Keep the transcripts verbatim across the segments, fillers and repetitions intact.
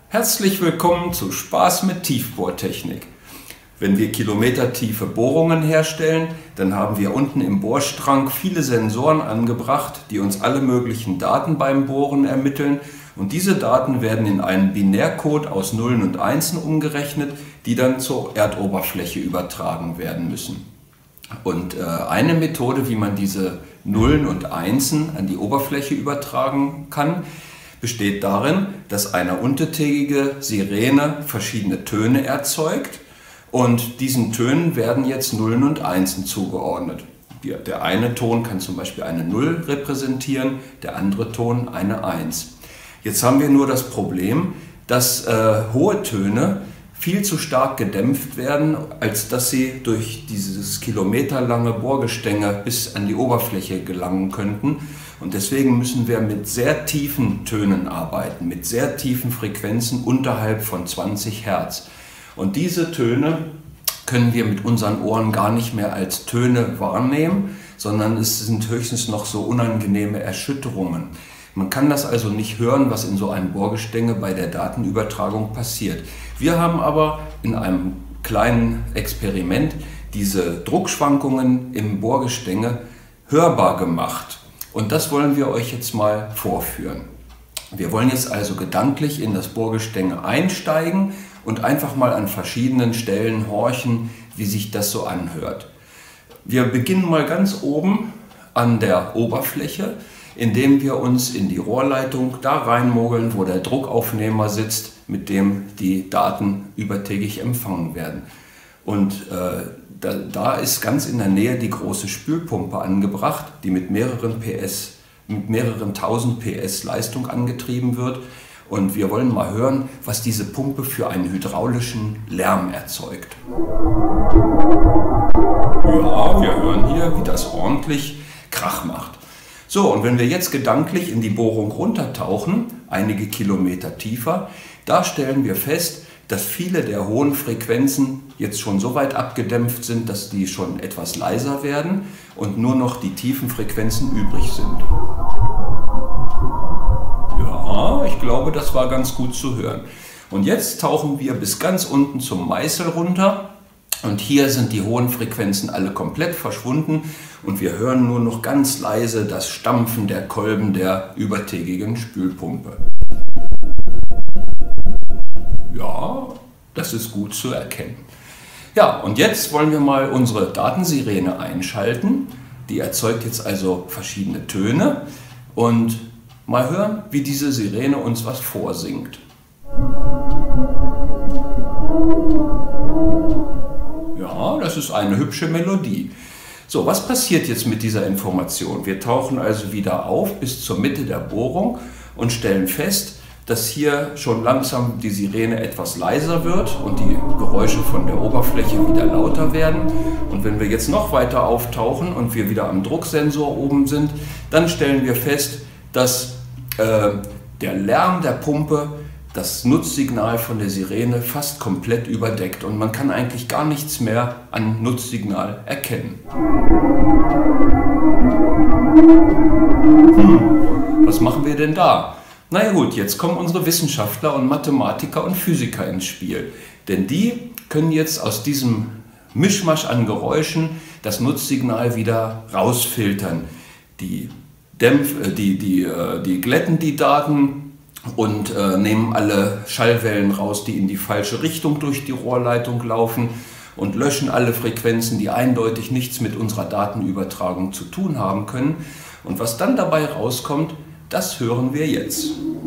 Herzlich willkommen zu Spaß mit Tiefbohrtechnik. Wenn wir kilometertiefe Bohrungen herstellen, dann haben wir unten im Bohrstrang viele Sensoren angebracht, die uns alle möglichen Daten beim Bohren ermitteln. Und diese Daten werden in einen Binärcode aus Nullen und Einsen umgerechnet, die dann zur Erdoberfläche übertragen werden müssen. Und äh, eine Methode, wie man diese Nullen und Einsen an die Oberfläche übertragen kann, besteht darin, dass eine untertägige Sirene verschiedene Töne erzeugt und diesen Tönen werden jetzt Nullen und Einsen zugeordnet. Der eine Ton kann zum Beispiel eine Null repräsentieren, der andere Ton eine Eins. Jetzt haben wir nur das Problem, dass äh, hohe Töne viel zu stark gedämpft werden, als dass sie durch dieses kilometerlange Bohrgestänge bis an die Oberfläche gelangen könnten. Und deswegen müssen wir mit sehr tiefen Tönen arbeiten, mit sehr tiefen Frequenzen unterhalb von zwanzig Hertz. Und diese Töne können wir mit unseren Ohren gar nicht mehr als Töne wahrnehmen, sondern es sind höchstens noch so unangenehme Erschütterungen. Man kann das also nicht hören, was in so einem Bohrgestänge bei der Datenübertragung passiert. Wir haben aber in einem kleinen Experiment diese Druckschwankungen im Bohrgestänge hörbar gemacht. Und das wollen wir euch jetzt mal vorführen. Wir wollen jetzt also gedanklich in das Bohrgestänge einsteigen und einfach mal an verschiedenen Stellen horchen, wie sich das so anhört. Wir beginnen mal ganz oben an der Oberfläche, indem wir uns in die Rohrleitung da reinmogeln, wo der Druckaufnehmer sitzt, mit dem die Daten übertägig empfangen werden. Und äh, da, da ist ganz in der Nähe die große Spülpumpe angebracht, die mit mehreren P S, mit mehreren tausend P S Leistung angetrieben wird. Und wir wollen mal hören, was diese Pumpe für einen hydraulischen Lärm erzeugt. Ja, wir hören hier, wie das ordentlich Krach macht. So, und wenn wir jetzt gedanklich in die Bohrung runtertauchen, einige Kilometer tiefer, da stellen wir fest, dass viele der hohen Frequenzen jetzt schon so weit abgedämpft sind, dass die schon etwas leiser werden und nur noch die tiefen Frequenzen übrig sind. Ja, ich glaube, das war ganz gut zu hören. Und jetzt tauchen wir bis ganz unten zum Meißel runter. Und hier sind die hohen Frequenzen alle komplett verschwunden und wir hören nur noch ganz leise das Stampfen der Kolben der übertägigen Spülpumpe. Ja, das ist gut zu erkennen. Ja, und jetzt wollen wir mal unsere Datensirene einschalten. Die erzeugt jetzt also verschiedene Töne und mal hören, wie diese Sirene uns was vorsingt. Ja, das ist eine hübsche Melodie. So, was passiert jetzt mit dieser Information? Wir tauchen also wieder auf bis zur Mitte der Bohrung und stellen fest, dass hier schon langsam die Sirene etwas leiser wird und die Geräusche von der Oberfläche wieder lauter werden. Und wenn wir jetzt noch weiter auftauchen und wir wieder am Drucksensor oben sind, dann stellen wir fest, dass äh, der Lärm der Pumpe das Nutzsignal von der Sirene fast komplett überdeckt und man kann eigentlich gar nichts mehr an Nutzsignal erkennen. Hm, was machen wir denn da? Na ja gut, jetzt kommen unsere Wissenschaftler und Mathematiker und Physiker ins Spiel. Denn die können jetzt aus diesem Mischmasch an Geräuschen das Nutzsignal wieder rausfiltern. Die, Dämpf, die, die, die glätten die Daten und äh, nehmen alle Schallwellen raus, die in die falsche Richtung durch die Rohrleitung laufen und löschen alle Frequenzen, die eindeutig nichts mit unserer Datenübertragung zu tun haben können. Und was dann dabei rauskommt, das hören wir jetzt.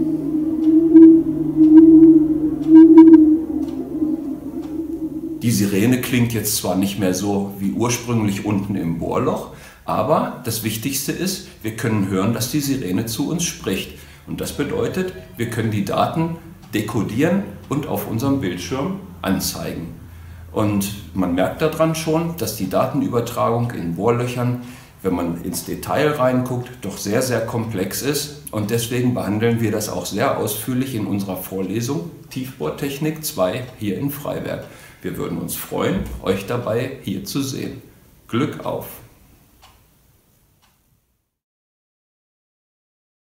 Die Sirene klingt jetzt zwar nicht mehr so wie ursprünglich unten im Bohrloch, aber das Wichtigste ist, wir können hören, dass die Sirene zu uns spricht. Und das bedeutet, wir können die Daten dekodieren und auf unserem Bildschirm anzeigen. Und man merkt daran schon, dass die Datenübertragung in Bohrlöchern, wenn man ins Detail reinguckt, doch sehr, sehr komplex ist. Und deswegen behandeln wir das auch sehr ausführlich in unserer Vorlesung Tiefbohrtechnik zwei hier in Freiberg. Wir würden uns freuen, euch dabei hier zu sehen. Glück auf!